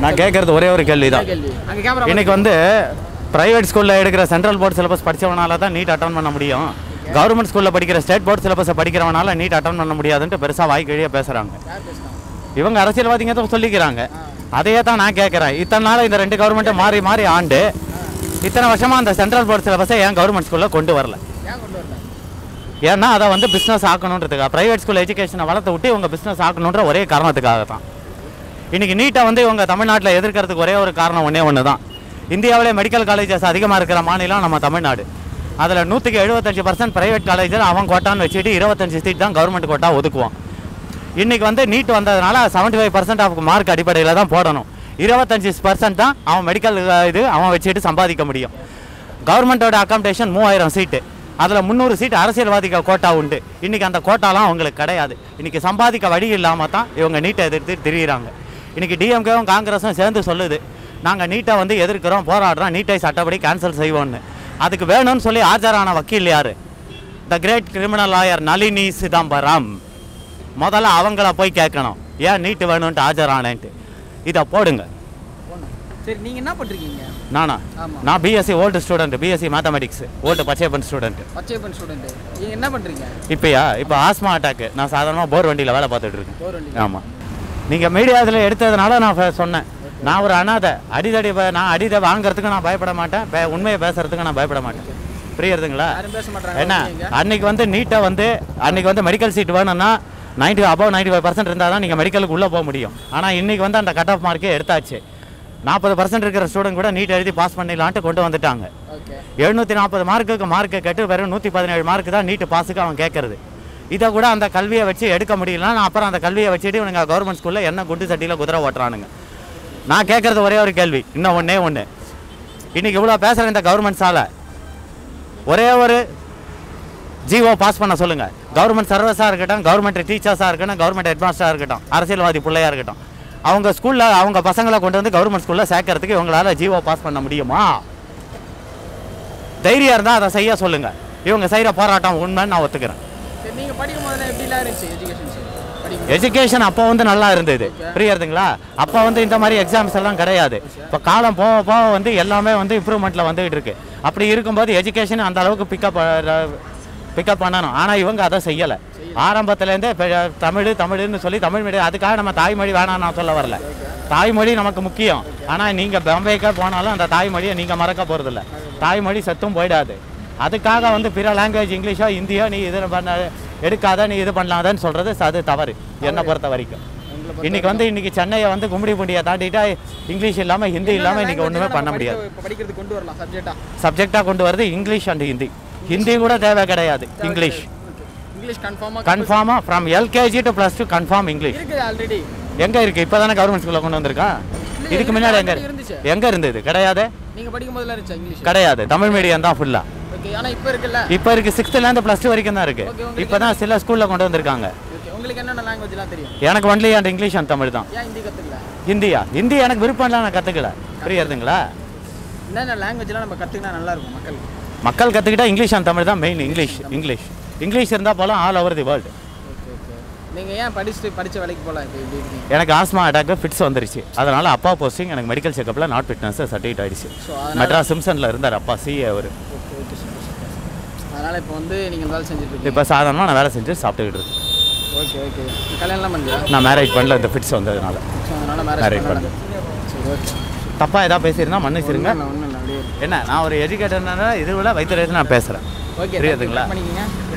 நான் கேட்குறது ஒரே ஒரு கேள்வி தான். இன்னைக்கு வந்து ப்ரைவேட் ஸ்கூலில் எடுக்கிற சென்ட்ரல் போர்டு சிலபஸ் படித்தவனால தான் நீட் அட்டன் பண்ண முடியும். கவர்மெண்ட் ஸ்கூலில் படிக்கிற ஸ்டேட் போர்டு சிலபஸை படிக்கிறவனால நீட் அட்டன் பண்ண முடியாதுன்ட்டு பெருசாக வாய்க்கழியாக பேசுகிறாங்க. இவங்க அரசியல்வாதிங்க தான் சொல்லிக்கிறாங்க. அதையே தான் நான் கேட்குறேன். இத்தனை நாள் இந்த 2 கவர்மெண்ட்டை மாறி மாறி ஆண்டு இத்தனை வருஷமாக அந்த சென்ட்ரல் போர்டு சிலபஸை ஏன் கவர்மெண்ட் ஸ்கூலில் கொண்டு வரல? ஏன்னா அதை வந்து பிஸ்னஸ் ஆக்கணுன்றதுக்காக, ப்ரைவேட் ஸ்கூல் எஜுகேஷனை வளர்த்து விட்டு இவங்க பிஸ்னஸ் ஆக்கணுன்ற ஒரே காரணத்துக்காக தான். இன்றைக்கி நீட்டை வந்து இவங்க தமிழ்நாட்டில் எதிர்க்கிறதுக்கு ஒரே ஒரு காரணம் ஒன்று தான். இந்தியாவிலே மெடிக்கல் காலேஜஸ் அதிகமாக இருக்கிற மாநிலம் நம்ம தமிழ்நாடு. அதில் 175% ப்ரைவேட் காலேஜில் அவன் கோட்டான்னு வச்சுட்டு 25 சீட் தான் கவர்மெண்ட் கோட்டா ஒதுக்குவான். இன்றைக்கி வந்து நீட் வந்ததுனால 75% ஆஃப் மார்க் அடிப்படையில் தான் போடணும். 25% தான் அவன் மெடிக்கல் அவன் வச்சுட்டு சம்பாதிக்க முடியும். கவர்மெண்ட்டோட அக்காமடேஷன் 3000 சீட்டு, அதில் 300 சீட் அரசியல்வாதிகள் கோட்டா உண்டு. இன்றைக்கி அந்த கோட்டாலாம் அவங்களுக்கு கிடையாது. இன்றைக்கி சம்பாதிக்க வழி இல்லாமல் தான் இவங்க நீட்டை எதிர்த்து திரியிறாங்க. இன்றைக்கி டிஎம்கேவும் காங்கிரஸும் சேர்ந்து சொல்லுது, நாங்கள் நீட்டை வந்து எதிர்க்கிறோம், போராடுறோம், நீட்டை சட்டப்படி கேன்சல் செய்வோன்னு. அதுக்கு வேணும்னு சொல்லி ஆஜரான வக்கீல் யார்? The great criminal lawyer Nalini Chidambaram. முதல்ல அவங்கள போய் கேட்கணும், ஏன் நீட்டு வேணும்ன்ட்டு ஆஜரானேன்ட்டு. இதை போடுங்க. சரி, நீங்கள் என்ன பண்ணுறீங்க? நான் BSc old student, BSc mathematics old Pachaiyappan student. நீங்கள் என்ன பண்ணுறீங்க இப்போ ஆஸ்மா அட்டாக்கு நான் சாதாரணமாக போர் வண்டியில் வேலை பார்த்துட்டு இருக்கேன். ஆமாம், நீங்கள் மீடியா இதில் எடுத்ததுனால நான் சொன்னேன். நான் ஒரு அனாதை, நான் அடிதை வாங்குறதுக்கு நான் பயப்பட மாட்டேன், உண்மையை பேசுறதுக்கு நான் பயப்பட மாட்டேன். புரியுறதுங்களா? என்ன அன்னைக்கு வந்து நீட்டை வந்து அன்னைக்கு வந்து மெடிக்கல் சீட் வேணும்னா 95% இருந்தால் தான் நீங்கள் மெடிக்கலுக்கு உள்ளே போக முடியும். ஆனால் இன்றைக்கி வந்து அந்த கட் ஆஃப் மார்க்கே எடுத்தாச்சு. 40% இருக்கிற ஸ்டூடெண்ட் கூட நீட் எழுதி பாஸ் பண்ணிடலான்ட்டு கொண்டு வந்துட்டாங்க. 740 மார்க்குக்கு மார்க்கை கேட்டு வெறும் 117 மார்க்கு தான் நீட்டு பாஸுக்கு அவன் கேட்கறது. இதை கூட அந்த கல்வியை வச்சு எடுக்க முடியலன்னா அப்புறம் அந்த கல்வியை வச்சுட்டு இவனுங்க கவர்மெண்ட் ஸ்கூலில் என்ன குண்டு சட்டியில் குதிரை ஓட்டுறானுங்க. நான் கேட்குறது ஒரே ஒரு கேள்வி, இன்னும் ஒன்று. இன்றைக்கி இவ்வளோ பேசுகிற இந்த கவர்மெண்ட்ஸால் ஒரே ஒரு ஜிஓ பாஸ் பண்ண சொல்லுங்கள். கவர்மெண்ட் சர்வீஸாக இருக்கட்டும், கவர்மெண்ட் டீச்சர்ஸாக இருக்கட்டும், கவர்மெண்ட் ஹெட்மாஸ்டராக இருக்கட்டும், அரசியல்வாதி பிள்ளையாக இருக்கட்டும், அவங்க ஸ்கூலில் அவங்க பசங்களை கொண்டு வந்து கவர்மெண்ட் ஸ்கூலில் சேர்க்கறதுக்கு இவங்களால் ஜிஓ பாஸ் பண்ண முடியுமா? தைரியம் இருந்தால் அதை செய்ய சொல்லுங்கள். இவங்க செய்கிற போராட்டம் உண்மைன்னு நான் ஒத்துக்கிறேன். எஜுகேஷன் அப்போ வந்து நல்லா இருந்தது, புரியுறதுங்களா? அப்போ வந்து இந்த மாதிரி எக்ஸாம்ஸ் எல்லாம் கிடையாது. இப்போ காலம் போக போக வந்து எல்லாமே வந்து இம்ப்ரூவ்மெண்ட்டில் வந்துகிட்டு இருக்கு. அப்படி இருக்கும்போது எஜுகேஷன் அந்த அளவுக்கு பிக்கப் பண்ணணும். ஆனால் இவங்க அதை செய்யலை. ஆரம்பத்துலேருந்தே தமிழ்னு சொல்லி தமிழ் மீடியம், அதுக்காக நம்ம தாய்மொழி வேணாம் நான் சொல்ல வரல. தாய்மொழி நமக்கு முக்கியம். ஆனால் நீங்கள் பாம்பேக்கே போனாலும் அந்த தாய்மொழியை நீங்கள் மறக்க போகிறதில்ல. தாய்மொழி செத்தும் போயிடாது. அதுக்காக வந்து பிற லாங்குவேஜ் இங்கிலீஷோ ஹிந்தியோ நீ இது எடுக்காத, நீ இது பண்ணாதன்னு சொல்கிறது அது தவறு என்னை பொறுத்த வரைக்கும். இன்னைக்கு சென்னையை வந்து கும்மிடி பூண்டியை தாண்டிட்டா இங்கிலீஷ் இல்லாமல் ஹிந்தி இல்லாமல் இன்றைக்கி ஒன்றுமே பண்ண முடியாது. சப்ஜெக்டாக கொண்டு வரது இங்கிலீஷ் அண்ட் ஹிந்தி. ஹிந்தி கூட தேவை கிடையாது, இங்கிலீஷ் கன்ஃபார்மாக from LKG to +2 confirm English எங்கே இருக்குது? இப்போ தானே கவர்மெண்ட் ஸ்கூலில் கொண்டு வந்திருக்கான். இதுக்கு முன்னாடி எங்கே இருந்தது? கிடையாது, கிடையாது. தமிழ் மீடியம் தான் ஃபுல்லாக. இப்போ இருக்குது, 6th + 2 வரைக்கும் தான் இருக்குது. இப்போ தான் சில ஸ்கூலில் கொண்டு வந்திருக்காங்க. எனக்கு only and English and Tamil தான். ஹிந்தியா? ஹிந்தி எனக்கு விருப்பம் இல்லை, நான் கற்றுக்கல. புரியுறதுங்களா? மக்கள் கற்றுக்கிட்டா இங்கிலீஷ் அண்ட் தமிழ் தான் மெயின். இங்கிலீஷ் இருந்தால் போகலாம் ஆல் ஓவர் தி வேர்ல்டு. நீங்கள் ஏன் படித்த வேலைக்கு போகலாம்? எனக்கு ஆஸ்மா அட்டாக்கு ஃபிட்ஸ் வந்துருச்சு. அதனால் அப்பா போஸ்டிங் எனக்கு மெடிக்கல் செக்கப்பில் நாட் ஃபிட்னஸ் சர்டிஃபிகேட் ஆகிடுச்சு. மெட்ராஸ் சிம்சனில் இருந்தார் அப்பா, சிஏ அவர். அதனால் இப்போ வந்து நீங்கள் வேலை செஞ்சுட்டு இப்போ சாதாரணமாக நான் வேலை செஞ்சு சாப்பிட்டுக்கிட்டு இருக்கேன். கல்யாணம்லாம் பண்ணல? நான் மேரேஜ் பண்ணல, இந்த ஃபிட்ஸ் வந்ததுனால மேரேஜ் பண்ணல. தப்பாக எதாவது பேசியிருந்தா மன்னிச்சிருங்க. என்ன, நான் ஒரு எஜுகேட்டர்னால இது விட வைத்தியர் நான் பேசுகிறேன். புரியுதுங்களா?